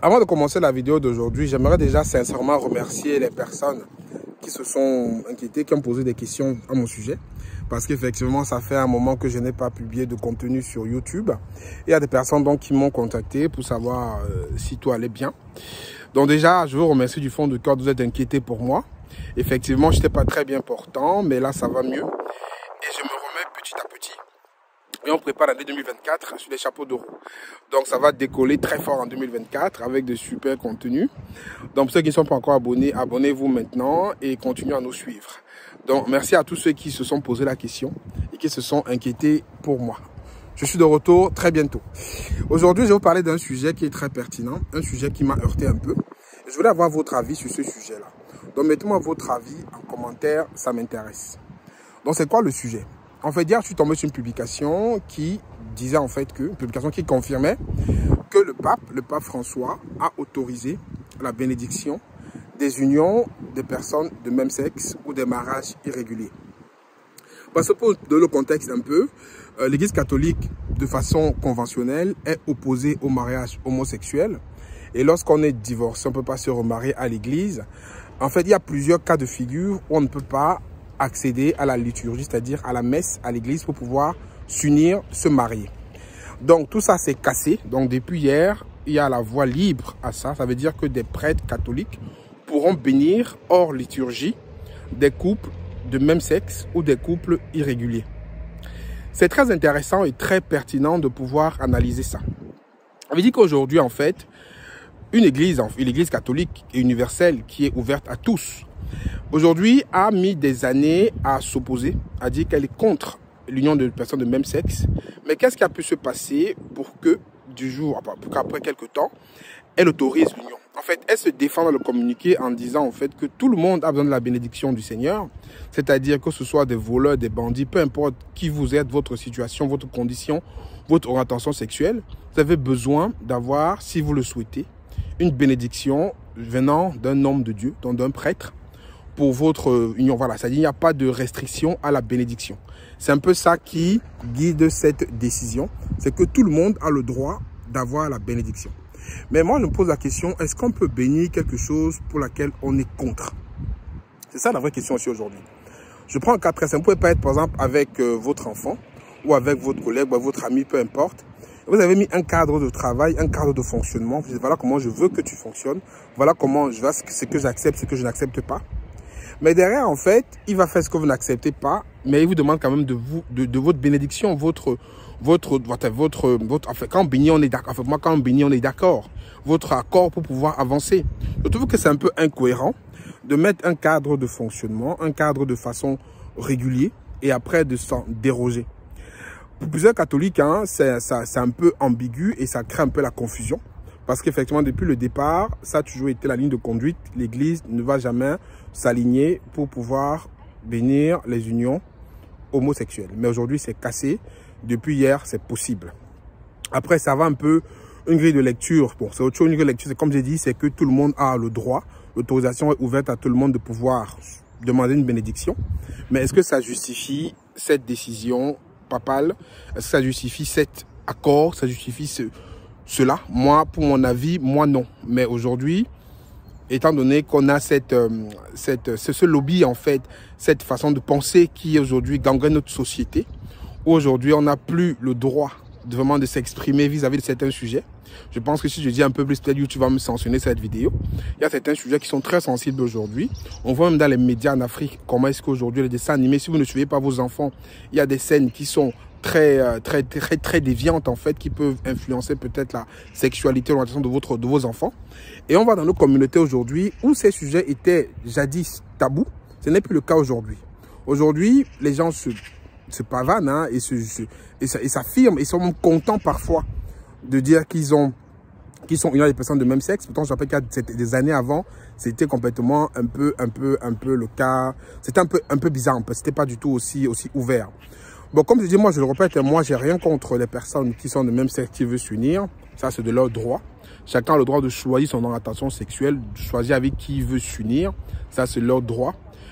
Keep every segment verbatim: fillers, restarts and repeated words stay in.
Avant de commencer la vidéo d'aujourd'hui, j'aimerais déjà sincèrement remercier les personnes qui se sont inquiétées, qui ont posé des questions à mon sujet. Parce qu'effectivement, ça fait un moment que je n'ai pas publié de contenu sur YouTube. Il y a des personnes donc qui m'ont contacté pour savoir euh, si tout allait bien. Donc déjà, je veux remercier du fond du cœur de vous être inquiétés pour moi. Effectivement, je n'étais pas très bien portant, mais là, ça va mieux. Et je me remets petit à petit. Et on prépare l'année deux mille vingt-quatre sur les chapeaux de roue. Donc ça va décoller très fort en deux mille vingt-quatre avec de super contenus. Donc pour ceux qui ne sont pas encore abonnés, abonnez-vous maintenant et continuez à nous suivre. Donc merci à tous ceux qui se sont posé la question et qui se sont inquiétés pour moi. Je suis de retour très bientôt. Aujourd'hui, je vais vous parler d'un sujet qui est très pertinent, un sujet qui m'a heurté un peu. Je voulais avoir votre avis sur ce sujet-là. Donc mettez-moi votre avis en commentaire, ça m'intéresse. Donc c'est quoi le sujet? En fait, hier, je suis tombé sur une publication qui disait en fait que, une publication qui confirmait que le pape, le pape François, a autorisé la bénédiction des unions des personnes de même sexe ou des mariages irréguliers. Parce que pour donner le contexte un peu, euh, l'Église catholique, de façon conventionnelle, est opposée au mariage homosexuel. Et lorsqu'on est divorcé, on ne peut pas se remarier à l'Église. En fait, il y a plusieurs cas de figure où on ne peut pas accéder à la liturgie, c'est-à-dire à la messe, à l'église pour pouvoir s'unir, se marier. Donc tout ça c'est cassé. Donc depuis hier, il y a la voie libre à ça. Ça veut dire que des prêtres catholiques pourront bénir hors liturgie des couples de même sexe ou des couples irréguliers. C'est très intéressant et très pertinent de pouvoir analyser ça. Ça veut dire qu'aujourd'hui en fait, une église, une église catholique et universelle qui est ouverte à tous, aujourd'hui, a mis des années à s'opposer, à dire qu'elle est contre l'union de personnes de même sexe. Mais qu'est-ce qui a pu se passer pour que, du jour, pour qu'après quelques temps, elle autorise l'union? En fait, elle se défend dans le communiqué en disant en fait que tout le monde a besoin de la bénédiction du Seigneur. C'est-à-dire que ce soit des voleurs, des bandits, peu importe qui vous êtes, votre situation, votre condition, votre orientation sexuelle, vous avez besoin d'avoir, si vous le souhaitez, une bénédiction venant d'un homme de Dieu, donc d'un prêtre, pour votre union. Voilà, c'est-à-dire qu'il n'y a pas de restriction à la bénédiction. C'est un peu ça qui guide cette décision. C'est que tout le monde a le droit d'avoir la bénédiction. Mais moi, je me pose la question, est-ce qu'on peut bénir quelque chose pour laquelle on est contre? C'est ça la vraie question aussi aujourd'hui. Je prends un cas très simple. Vous pouvez pas être, par exemple, avec euh, votre enfant ou avec votre collègue ou votre ami, peu importe. Vous avez mis un cadre de travail, un cadre de fonctionnement. Vous dites, voilà comment je veux que tu fonctionnes. Voilà comment je vois ce que j'accepte, ce que je n'accepte pas. Mais derrière, en fait, il va faire ce que vous n'acceptez pas, mais il vous demande quand même de vous, de, de votre bénédiction, votre, votre, votre, votre, votre enfin, quand on bénit, on est d'accord. Enfin, moi, quand on bénit, on est d'accord. Votre accord pour pouvoir avancer. Je trouve que c'est un peu incohérent de mettre un cadre de fonctionnement, un cadre de façon régulier, et après de s'en déroger. Pour plusieurs catholiques, hein, c'est un peu ambigu et ça crée un peu la confusion. Parce qu'effectivement, depuis le départ, ça a toujours été la ligne de conduite. L'Église ne va jamais s'aligner pour pouvoir bénir les unions homosexuelles. Mais aujourd'hui, c'est cassé. Depuis hier, c'est possible. Après, ça va un peu une grille de lecture. Bon, c'est autre chose, une grille de lecture. C'est comme j'ai dit, c'est que tout le monde a le droit. L'autorisation est ouverte à tout le monde de pouvoir demander une bénédiction. Mais est-ce que ça justifie cette décision papale? Est-ce que ça justifie cet accord? Ça justifie ce... Cela, moi, pour mon avis, moi non. Mais aujourd'hui, étant donné qu'on a cette, euh, cette, ce, ce lobby, en fait, cette façon de penser qui aujourd'hui gangrène notre société, où aujourd'hui on n'a plus le droit de vraiment de s'exprimer vis-à-vis de certains sujets. Je pense que si je dis un peu plus, peut-être YouTube va me sanctionner cette vidéo. Il y a certains sujets qui sont très sensibles aujourd'hui. On voit même dans les médias en Afrique comment est-ce qu'aujourd'hui les dessins animés, si vous ne suivez pas vos enfants, il y a des scènes qui sont très, très, très, très déviantes en fait, qui peuvent influencer peut-être la sexualité ou l'orientation de, votre, de vos enfants. Et on va dans nos communautés aujourd'hui où ces sujets étaient jadis tabous. Ce n'est plus le cas aujourd'hui. Aujourd'hui, les gens se, se pavanent hein, et s'affirment et sont même contents parfois de dire qu'ils ont qui sont unies des personnes de même sexe. Pourtant, je rappelle qu'il y a des années avant, c'était complètement un peu, un peu, un peu le cas. C'était un peu, un peu bizarre, parce que c'était pas du tout aussi, aussi ouvert. Bon, comme je dis, moi, je le répète, moi, j'ai rien contre les personnes qui sont de même sexe qui veulent s'unir. Ça, c'est de leur droit. Chacun a le droit de choisir son orientation sexuelle, de choisir avec qui il veut s'unir. Ça, c'est leur droit.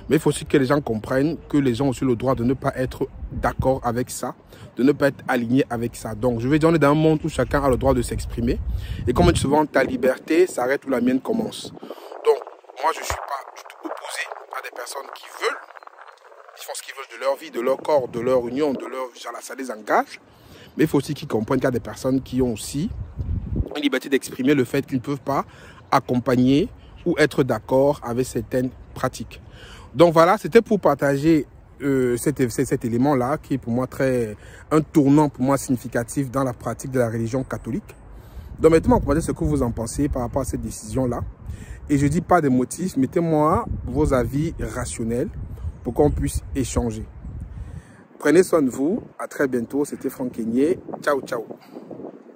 Mais il faut aussi que les gens comprennent que les gens ont aussi le droit de ne pas être d'accord avec ça, de ne pas être alignés avec ça. Donc, je vais dire, on est dans un monde où chacun a le droit de s'exprimer. Et comme souvent, ta liberté s'arrête où la mienne commence. Donc, moi, je ne suis pas du tout opposé à des personnes qui veulent, qui font ce qu'ils veulent de leur vie, de leur corps, de leur union, de leur... Genre, ça les engage. Mais il faut aussi qu'ils comprennent qu'il y a des personnes qui ont aussi une liberté d'exprimer le fait qu'ils ne peuvent pas accompagner ou être d'accord avec certaines pratiques. Donc voilà, c'était pour partager euh, cet, cet élément-là qui est pour moi très un tournant pour moi significatif dans la pratique de la religion catholique. Donc mettez-moi en commentaire ce que vous en pensez par rapport à cette décision-là. Et je ne dis pas des motifs, mettez-moi vos avis rationnels pour qu'on puisse échanger. Prenez soin de vous, à très bientôt, c'était Franck Kenyé, ciao ciao.